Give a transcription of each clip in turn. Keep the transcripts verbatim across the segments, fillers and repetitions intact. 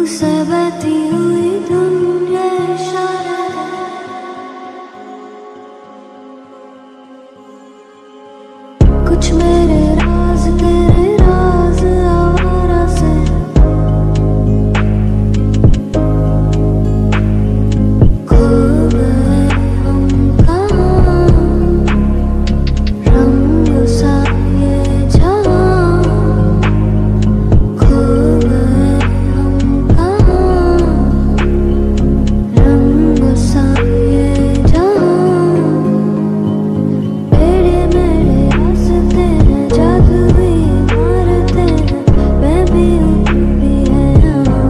से बहती हुई धुन ये इशारा है। कुछ मेरे राज तेरे राज आवारा से, खो गए हम कहाँ, रंग सा ये जहाँ, खो गए हम कहाँ, रंग सा ये जहाँ। टेढ़े मेढ़े रास्ते हैं, जादुई इमारतें हैं, मैं भी हूँ तू भी है यहाँ।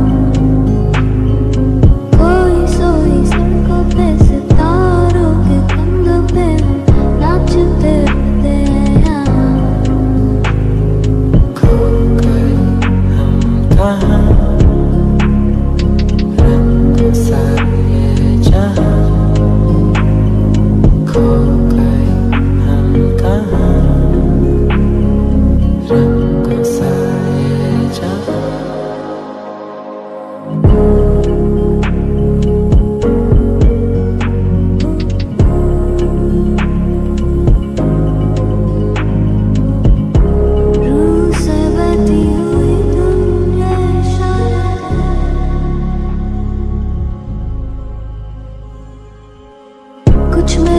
कोई सोई सड़कों पे सितारों के कंधों पे हम नाचते रहते हैं यहाँ। खो गए हम कहाँ, रंग सा ये जहाँ, खो गए हम कहाँ, रंग सा ये जहाँ। रूह से बहती हुई धुन ये इशारा है। कुछ